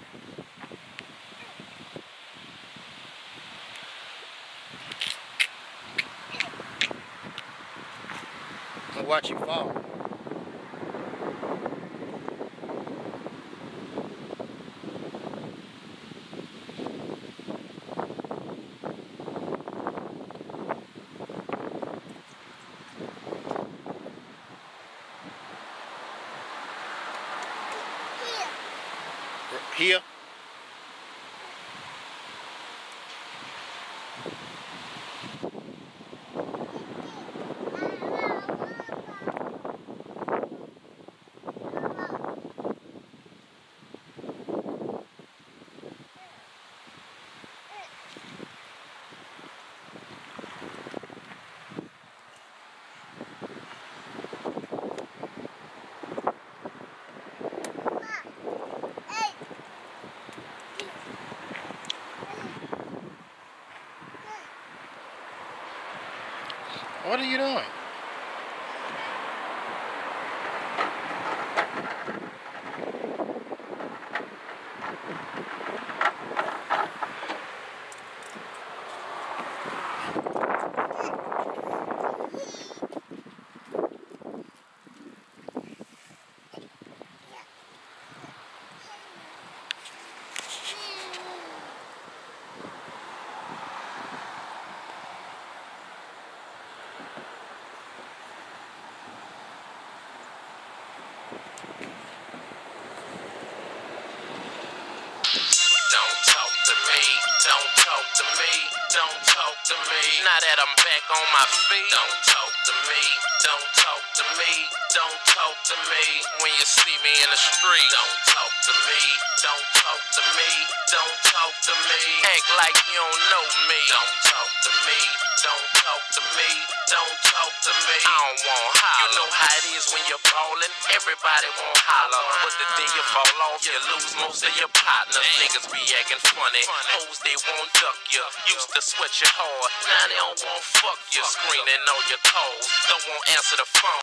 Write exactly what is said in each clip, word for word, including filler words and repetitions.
And watch you fall. Here. What are you doing? Don't talk to me, don't talk to me. Now that I'm back on my feet, don't talk to me, don't talk to me, don't talk to me. When you see me in the street, don't talk to me, don't talk to me, don't talk to me. Act like you don't know me, don't talk to me, don't talk to me, don't talk to me. I don't want holler. You know how it is when you're ballin', everybody want holler. But the day you fall off, you lose most of your partners. Niggas be acting funny, hoes they won't duck you. Used to sweat you hard, now they don't want fuck you. Screening on your calls, don't want answer the phone.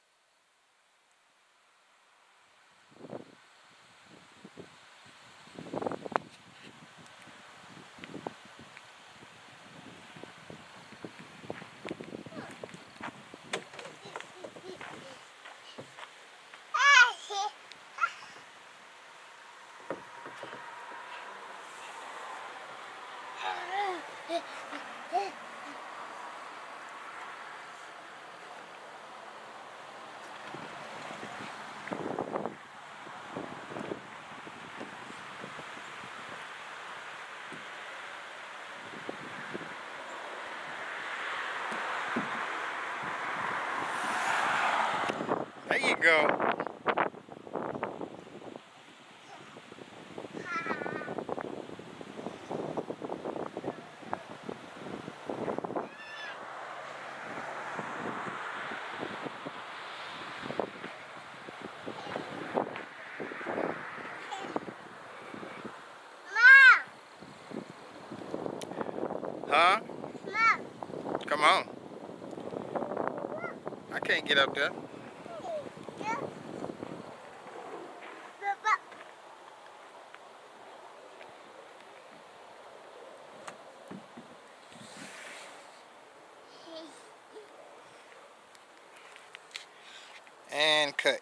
There you go. Huh? Come on. I can't get up there. And cut.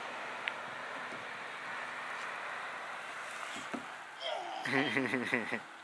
Hehehehe